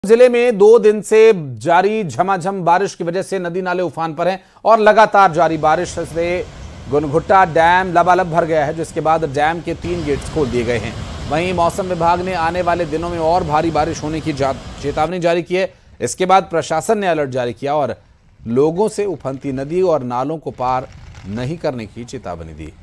जिले में 2 दिन से जारी झमाझम बारिश की वजह से नदी नाले उफान पर हैं और लगातार जारी बारिश से गुनघुट्टा डैम लबालब भर गया है, जिसके बाद डैम के 3 गेट्स खोल दिए गए हैं। वहीं मौसम विभाग ने आने वाले दिनों में और भारी बारिश होने की चेतावनी जारी की है। इसके बाद प्रशासन ने अलर्ट जारी किया और लोगों से उफनती नदी और नालों को पार नहीं करने की चेतावनी दी।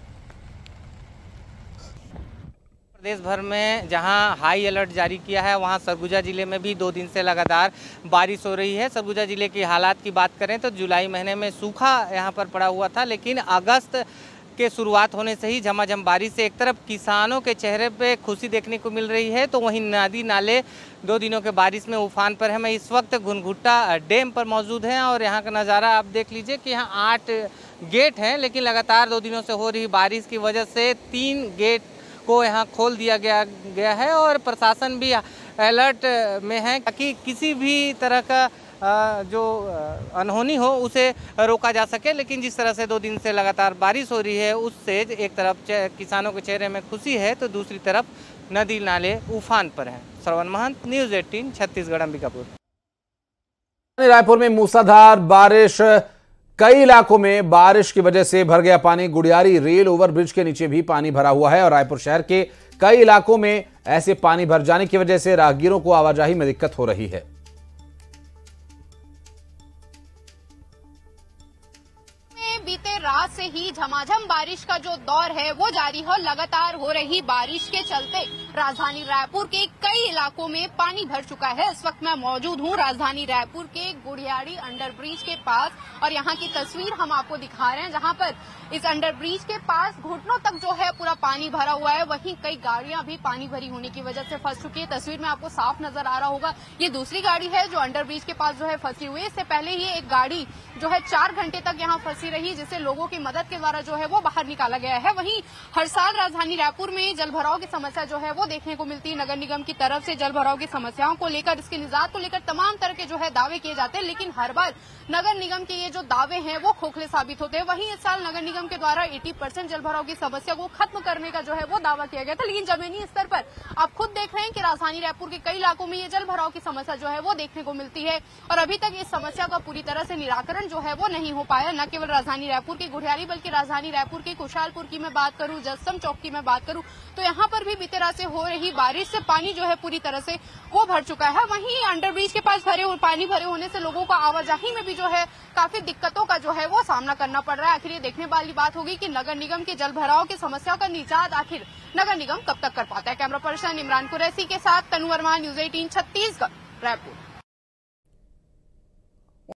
प्रदेश भर में जहां हाई अलर्ट जारी किया है, वहां सरगुजा जिले में भी 2 दिन से लगातार बारिश हो रही है। सरगुजा जिले की हालात की बात करें तो जुलाई महीने में सूखा यहां पर पड़ा हुआ था, लेकिन अगस्त के शुरुआत होने से ही झमाझम बारिश से एक तरफ किसानों के चेहरे पे खुशी देखने को मिल रही है, तो वहीं नदी नाले 2 दिनों के बारिश में उफान पर है। मैं इस वक्त गुनघुट्टा डैम पर मौजूद हैं और यहाँ का नज़ारा आप देख लीजिए कि यहाँ 8 गेट हैं, लेकिन लगातार 2 दिनों से हो रही बारिश की वजह से 3 गेट को यहाँ खोल दिया गया है और प्रशासन भी अलर्ट में है ताकि किसी भी तरह का जो अनहोनी हो उसे रोका जा सके। लेकिन जिस तरह से 2 दिन से लगातार बारिश हो रही है, उससे एक तरफ किसानों के चेहरे में खुशी है तो दूसरी तरफ नदी नाले उफान पर हैं। श्रवण महंत, न्यूज़ 18 छत्तीसगढ़, अंबिकापुर। रायपुर में मूसलाधार बारिश, कई इलाकों में बारिश की वजह से भर गया पानी। गुड़ियारी रेल ओवरब्रिज के नीचे भी पानी भरा हुआ है और रायपुर शहर के कई इलाकों में ऐसे पानी भर जाने की वजह से राहगीरों को आवाजाही में दिक्कत हो रही है। बीते रात से ही झमाझम बारिश का जो दौर है वो जारी है। लगातार हो रही बारिश के चलते राजधानी रायपुर के कई इलाकों में पानी भर चुका है। इस वक्त मैं मौजूद हूँ राजधानी रायपुर के गुड़ियारी अंडरब्रिज के पास और यहाँ की तस्वीर हम आपको दिखा रहे हैं, जहाँ पर इस अंडरब्रिज के पास घुटनों तक जो है पूरा पानी भरा हुआ है। वहीं कई गाड़ियां भी पानी भरी होने की वजह से फंस चुकी है। तस्वीर में आपको साफ नजर आ रहा होगा, ये दूसरी गाड़ी है जो अंडरब्रिज के पास जो है फंसी हुई है। इससे पहले ही एक गाड़ी जो है 4 घंटे तक यहाँ फंसी रही, जिसे लोगों की मदद के द्वारा जो है वो बाहर निकाला गया है। वहीं हर साल राजधानी रायपुर में जलभराव की समस्या जो है वो देखने को मिलती है। नगर निगम की तरफ से जलभराव की समस्याओं को लेकर, इसके निजात को लेकर तमाम तरह के जो है दावे किए जाते हैं, लेकिन हर बार नगर निगम के ये जो दावे हैं वो खोखले साबित होते हैं। वहीं इस साल नगर निगम के द्वारा 80% जलभराव की समस्या को खत्म करने का जो है वो दावा किया गया था, लेकिन जमीनी स्तर पर आप खुद देख रहे हैं कि राजधानी रायपुर के कई इलाकों में ये जलभराव की समस्या जो है वो देखने को मिलती है और अभी तक इस समस्या का पूरी तरह से निराकरण जो है वो नहीं हो पाया। न केवल राजधानी रायपुर की गुड़ियारी बल्कि राजधानी रायपुर की कुशालपुर की मैं बात करूं, जसम चौक की मैं बात करूं, तो यहाँ पर भी बीते रात से हो रही बारिश से पानी जो है पूरी तरह से वो भर चुका है। वहीं अंडरब्रिज के पास पानी भरे होने से लोगों को आवाजाही में भी जो है काफी दिक्कतों का जो है वो सामना करना पड़ रहा है। आखिर ये देखने वाली बात होगी कि नगर निगम के जल भराव की समस्या का निजात आखिर नगर निगम कब तक कर पाता है। कैमरा पर्सन इमरान कुरैशी के साथ तनु वर्मा, न्यूज़ 18 छत्तीसगढ़, रायपुर।